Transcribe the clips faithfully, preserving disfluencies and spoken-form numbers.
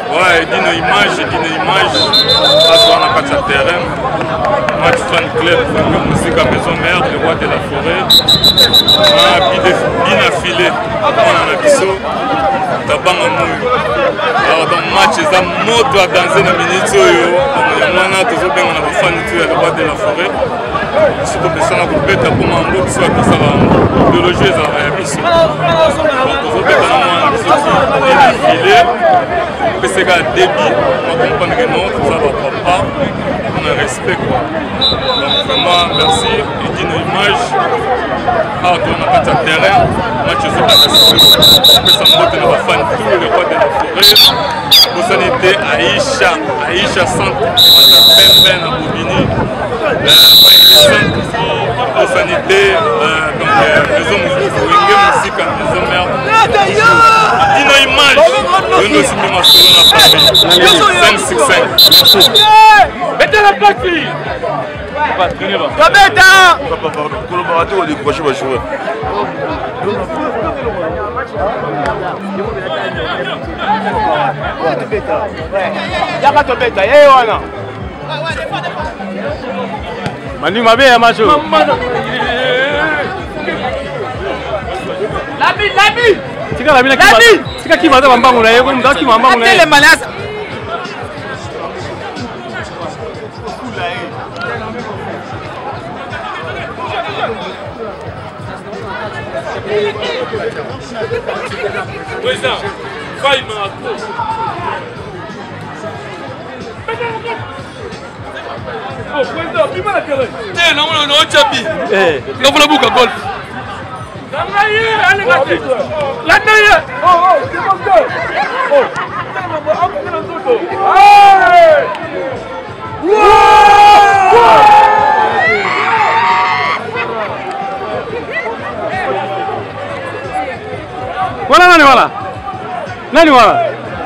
Ouais, il dit nos images, il dit nos images. Parce qu'on a pas de terrain. Match fan club, musique à maison mère, le roi de la forêt. Bien affilé. On a un biseau. Tabanga mouille. Alors dans le match, ils ont moto à danser dans la minute. On a toujours bien on a fan le roi de la forêt. Surtout que ça n'a pas été pour moi, que ça a de loger à biseau. Donc toujours bien on a biseau qui est affilé. C'est un débit, on comprend que non, ça va pas, on a respect quoi. Donc vraiment merci, il dit nos images, ah on a pas de terrain, moi je suis pas d'accord, que ça monte dans la fan tout le roi de la forêt, pour ça était Aïcha, Aïcha Centre, on a Pembe à Bobigny, pour ça était donc maison musique, maison mère. Il dit nos images, il nous sommes ma cinq six cinq. Mettez la plaque, fille. Toi, bête, hein. Collaborateur, on décroche ma chouette. Y'a pas de bête, y'a Yohana. Manu m'a bien, macho. L'ami, l'ami. Tika la mina kiba. Tika kiba za mambangu na yego mdaki mambangu na. Atele malasa. Président, faille ma. Oh, président, qui m'a la télé? Eh, non, non, non, Chabi. Eh, non, vous la boucle golf. La naïe, allez, la naïe. Oh, oh, c'est bon que. Oh, c'est bon que. Allez. Voilà, nani voilà. Nani voilà.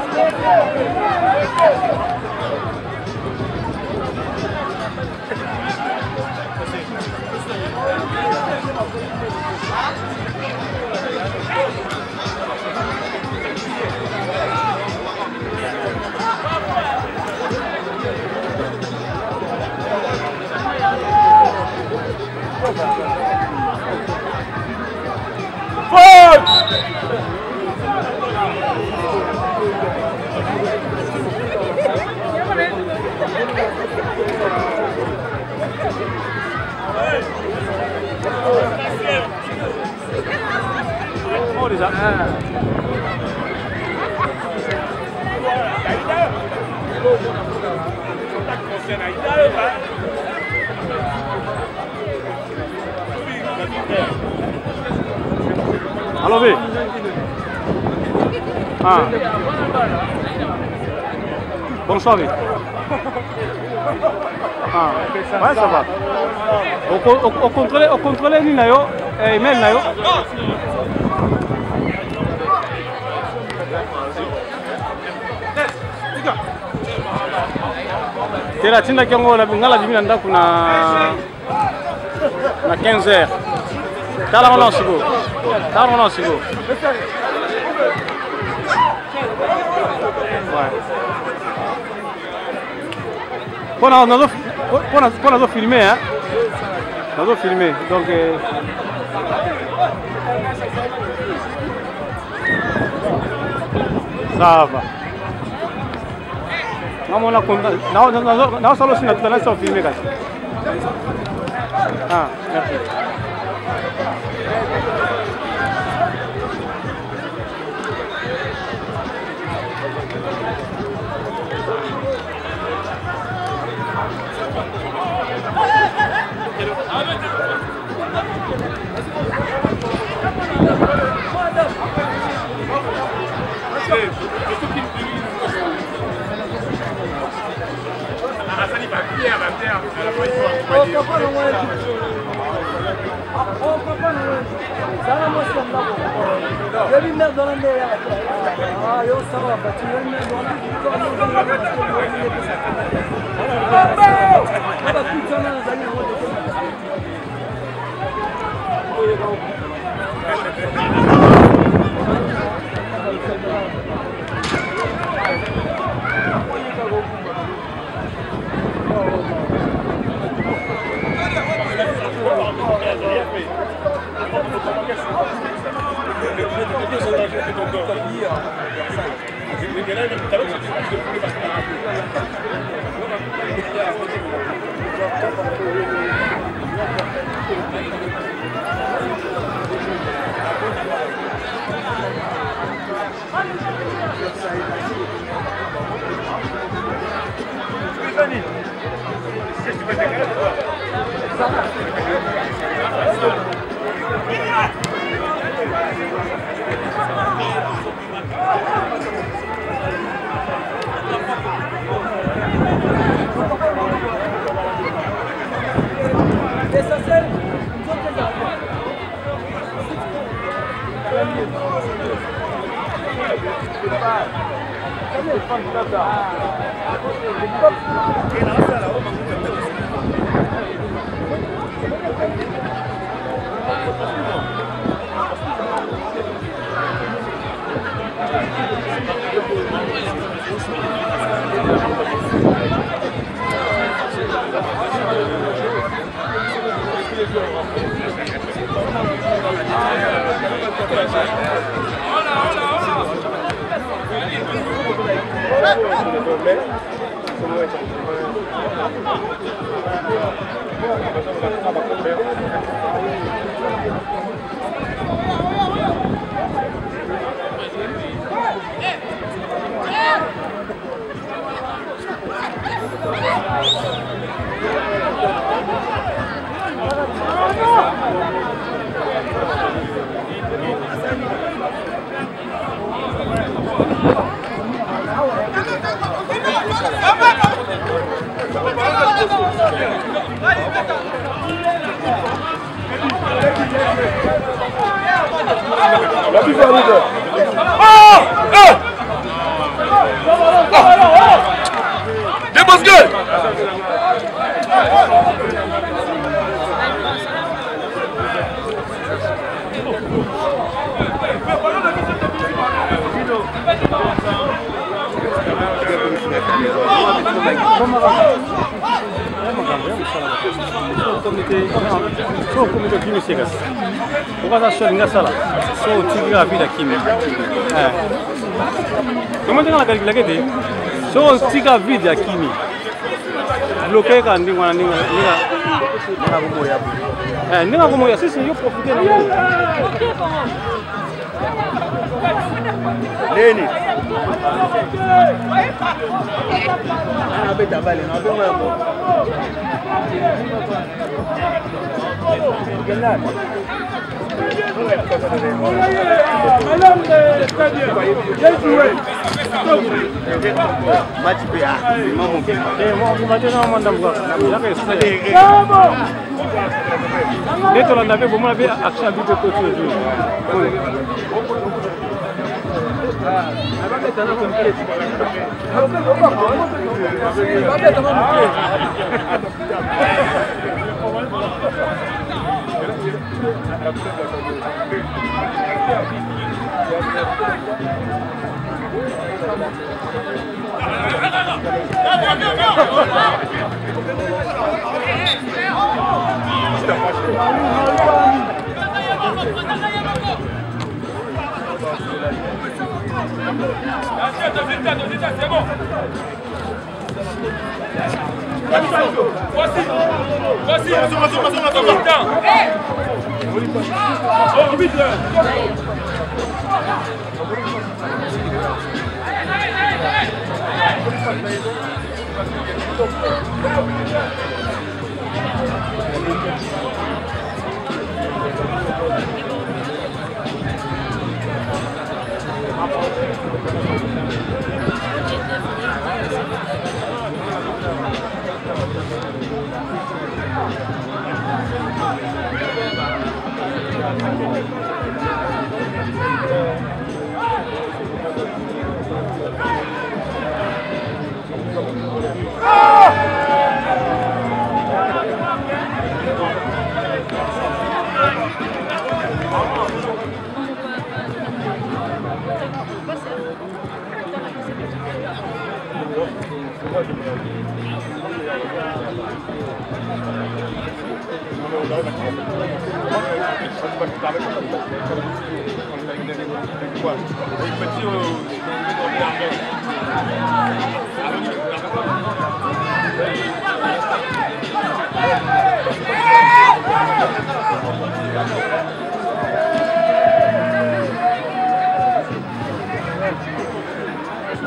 Oh, déjà. Allô, V. Ah. Bonsoir, V. Ah. Ouais, ça va. Au contrôle, au contrôle, ni na yo, email na yo. Tela tinda kiongo la ngala jimina ndaku na na quinze heures. Tala ngala sigo. Tala ngala sigo. Ouais. Bon, on a on a filmé hein. On a filmé donc euh... ça va. Non, on a non, non, non, non, solo si naturellement sont filmés. Ah, merci. Tika vide ya kimi bloqué ka ndinga ndinga ndinga ndinga kumoya eh ndinga kumoya sisi yo profiter na mo neni ana beta bale na bonga ko Genal match B A maman eh moi vous m'avez non mandam quoi là que c'est et to landa be bo mo be action bi be ko to do ah aba be tana ko pied aba be tana ko pied C'est bon. Voici, voici, Petit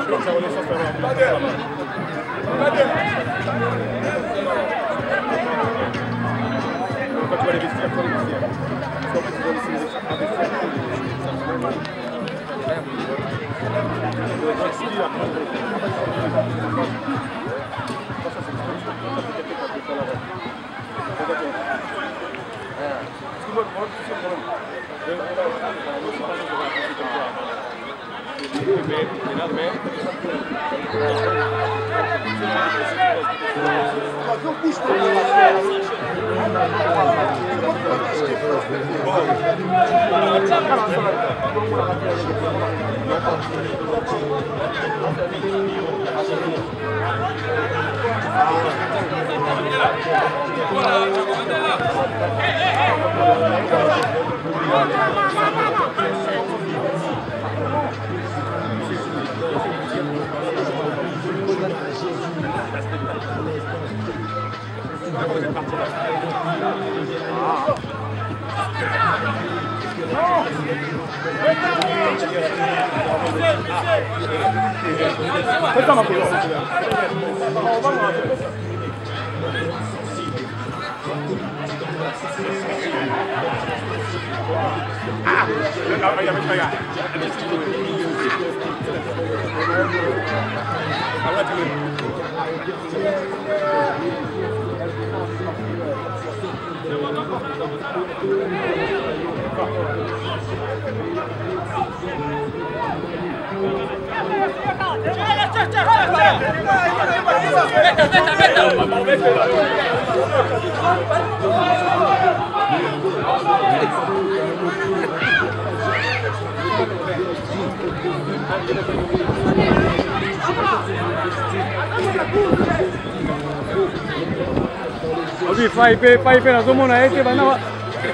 Obi fai pe fai pe na zomo na ete bana wa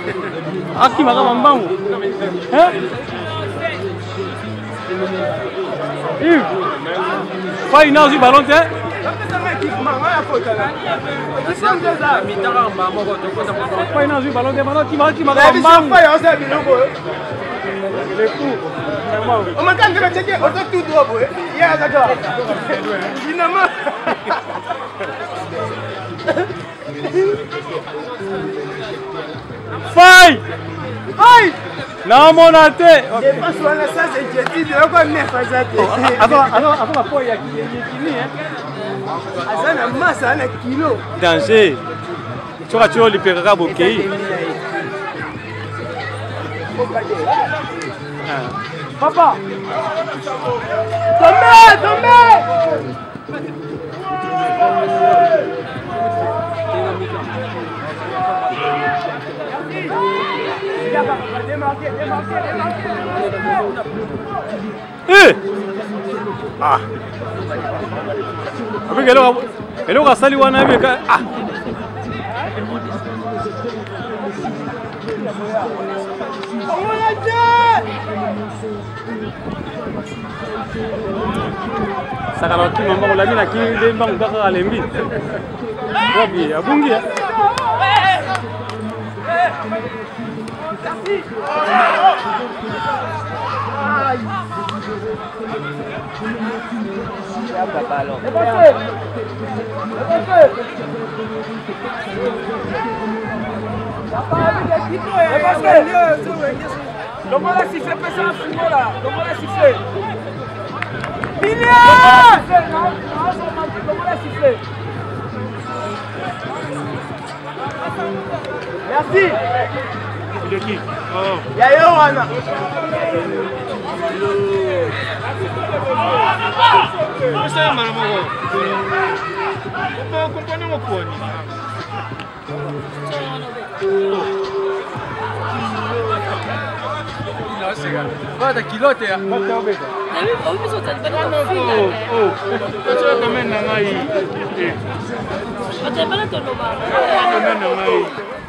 aki maka mambangu hein Yves fai na aussi ballon te fai na aussi ballon te bana ki maka ki maka mambangu le fou on m'a quand même checké auto tout droit boy ya d'accord finalement Fai! Fai! Non, mon ate! Je pense que ça c'est jeudi, je vais me faire ça. Attends, attends, attends, la poids, il y a qui hein? Ça na masse, ça na kilo. Danger! Tu vas tuer l'hypergrabe au pays. Papa! Tombez! Tombez! Eh! Ah! Avec elle, elle aura sali wana avec ah! Sakala ki mama ko lamina ki de mbang baka alembi. Robi abungi. Comment la siffler peut ça en là? Comment la siffler? Billy! Comment la siffler? Merci! De qui? Oh. Yayo Wana! Você é maravilhoso. Como acompanha uma cone? Guarda kilote ya. Guarda obeta. Na mimi sio tatizo Oh, oh. Sasa kama na ngai. Até para todo lugar. Kama na ngai.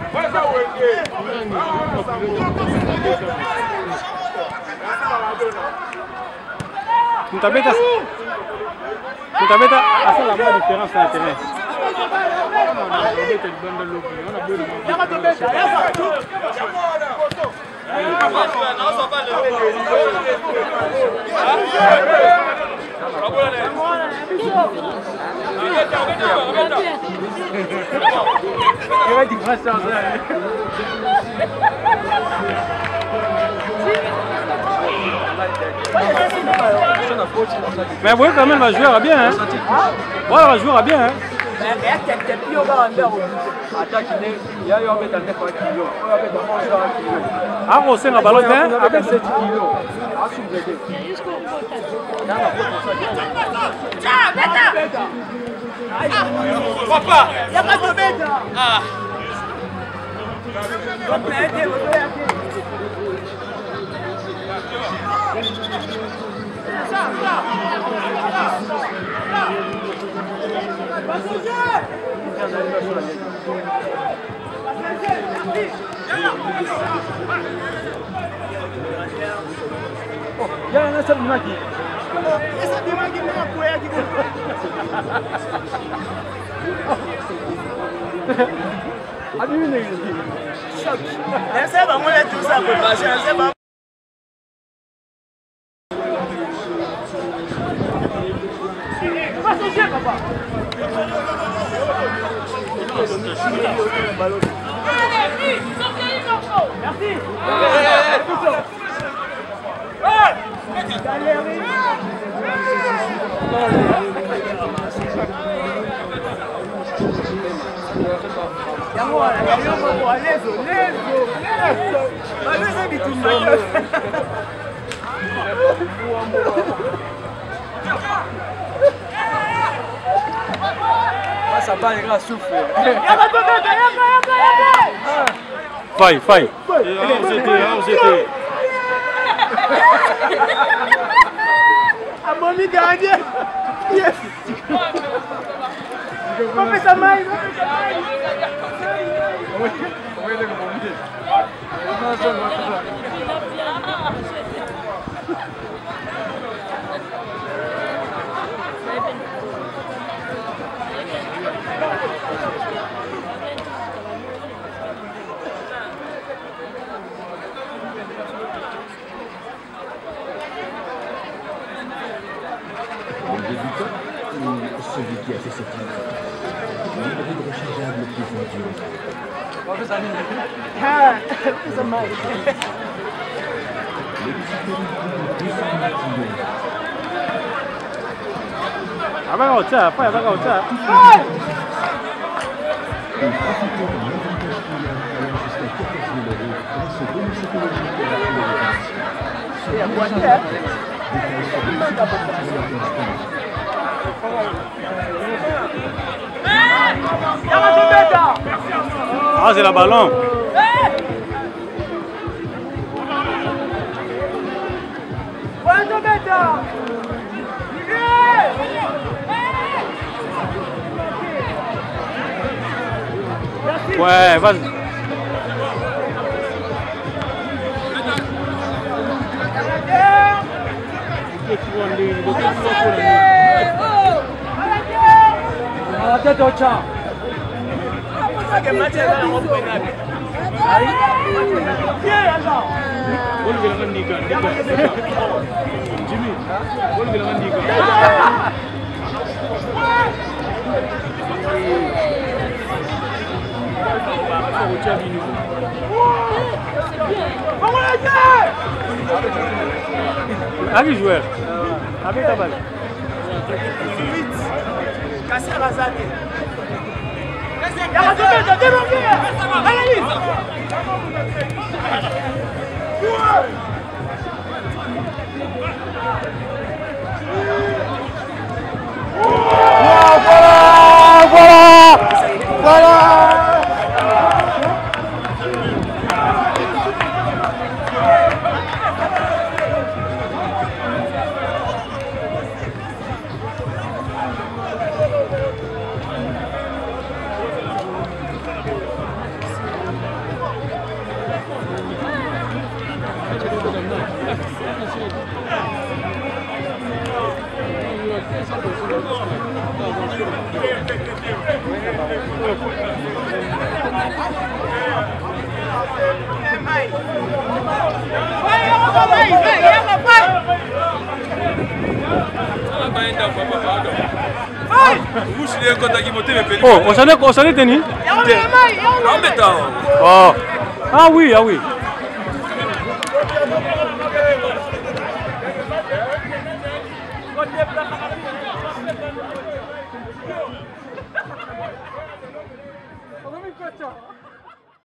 Mutabeta. Mutabeta a fait la bonne différence sur le terrain. Mais oui, quand même, va jouer à bien. Hein. Voilà, va jouer à bien. Hein. Ah, on sait la balle avec sept kilos. Papa, il n'y a pas de bête. Ah. Oh, il y a un seul Maki. Il y a un Maki, choc. C'est vraiment tout ça pour passer. C'est pas. Papa. Merci. Ça va, les gars, souffle. Faille, faille. A mommy gardien. Yes. On fait sa main. Le débutant ou celui qui a fait cette livre? L'hybride rechargeable le plus endurant. Ah, c'est sa main. Le psychologue deux cent mille kilos. Abaga ocha, faille, abaga ocha. Et profitez d'un avantage client allant jusqu'à quatorze mille euros grâce au bonus écologique de la fluorédemption. Et à quoi faire? Détails sur le site d'instant. Ah, c'est la ballon. Ouais, vas-y. La tête au chat. Allez joueur. Avec ta balle. Casser la zate. Y'a pas de démarquer. Analyse. Voilà, voilà, voilà. Vai, vai, vai, vai, vai. Oh, on s'en est, on s'en est tenu. Oh. Ah oui, ah oui.